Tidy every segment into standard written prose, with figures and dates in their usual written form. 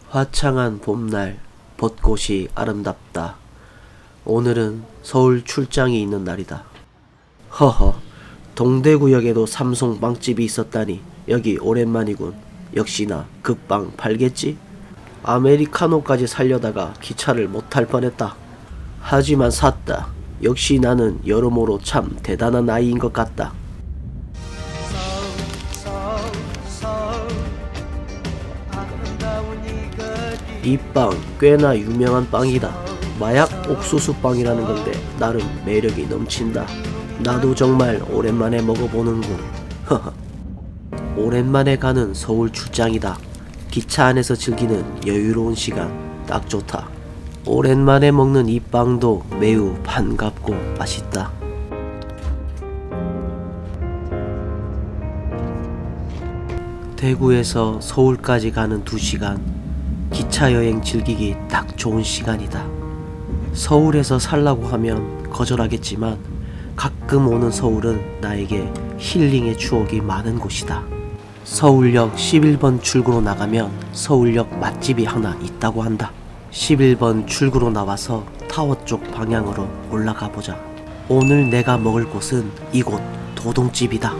화창한 봄날, 벚꽃이 아름답다. 오늘은 서울 출장이 있는 날이다. 허허, 동대구역에도 삼송 빵집이 있었다니 여기 오랜만이군. 역시나 급빵 팔겠지? 아메리카노까지 살려다가 기차를 못 탈 뻔했다. 하지만 샀다. 역시 나는 여러모로 참 대단한 아이인 것 같다. 이 빵 꽤나 유명한 빵이다. 마약 옥수수 빵이라는 건데 나름 매력이 넘친다. 나도 정말 오랜만에 먹어보는군. 오랜만에 가는 서울 출장이다. 기차 안에서 즐기는 여유로운 시간 딱 좋다. 오랜만에 먹는 이 빵도 매우 반갑고 맛있다. 대구에서 서울까지 가는 2시간, 기차 여행 즐기기 딱 좋은 시간이다. 서울에서 살라고 하면 거절하겠지만 가끔 오는 서울은 나에게 힐링의 추억이 많은 곳이다. 서울역 11번 출구로 나가면 서울역 맛집이 하나 있다고 한다. 11번 출구로 나와서 타워 쪽 방향으로 올라가 보자. 오늘 내가 먹을 곳은 이곳 도동집이다.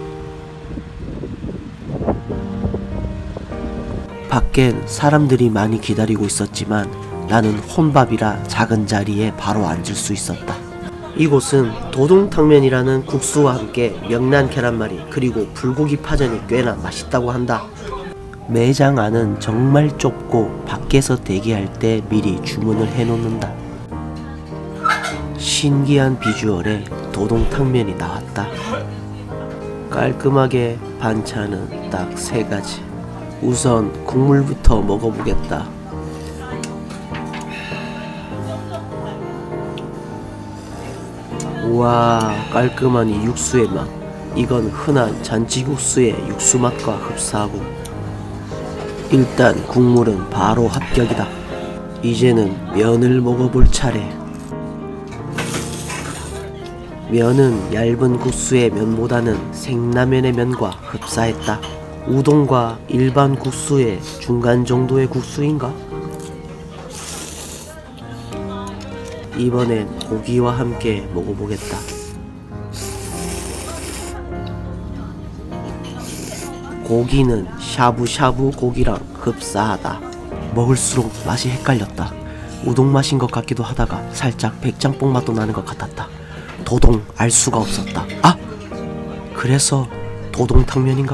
밖엔 사람들이 많이 기다리고 있었지만 나는 혼밥이라 작은 자리에 바로 앉을 수 있었다. 이곳은 도동탕면이라는 국수와 함께 명란 계란말이 그리고 불고기 파전이 꽤나 맛있다고 한다. 매장 안은 정말 좁고 밖에서 대기할 때 미리 주문을 해놓는다. 신기한 비주얼에 도동탕면이 나왔다. 깔끔하게 반찬은 딱 3가지. 우선 국물부터 먹어보겠다. 우와, 깔끔한 이 육수의 맛. 이건 흔한 잔치국수의 육수 맛과 흡사하고. 일단 국물은 바로 합격이다. 이제는 면을 먹어볼 차례. 면은 얇은 국수의 면보다는 생라면의 면과 흡사했다. 우동과 일반 국수의 중간 정도의 국수인가? 이번엔 고기와 함께 먹어보겠다. 고기는 샤브샤브 고기랑 흡사하다. 먹을수록 맛이 헷갈렸다. 우동 맛인 것 같기도 하다가 살짝 백짬뽕 맛도 나는 것 같았다. 도동 알 수가 없었다. 아! 그래서 도동탕면인가?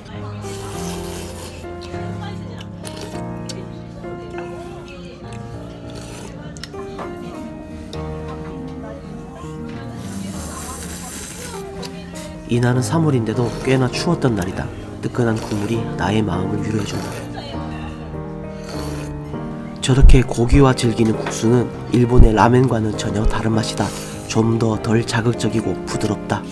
이날은 3월인데도 꽤나 추웠던 날이다. 뜨끈한 국물이 나의 마음을 위로해준다. 저렇게 고기와 즐기는 국수는 일본의 라멘과는 전혀 다른 맛이다. 좀 더 덜 자극적이고 부드럽다.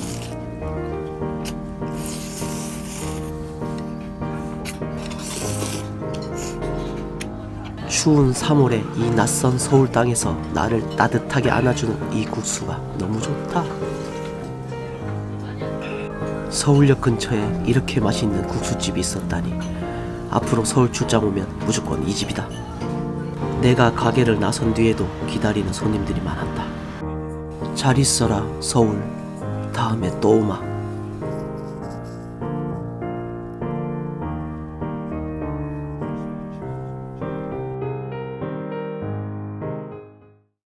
추운 3월에 이 낯선 서울 땅에서 나를 따뜻하게 안아주는 이 국수가 너무 좋다. 서울역 근처에 이렇게 맛있는 국수집이 있었다니. 앞으로 서울 출장 오면 무조건 이 집이다. 내가 가게를 나선 뒤에도 기다리는 손님들이 많았다. 잘 있어라 서울. 다음에 또 오마.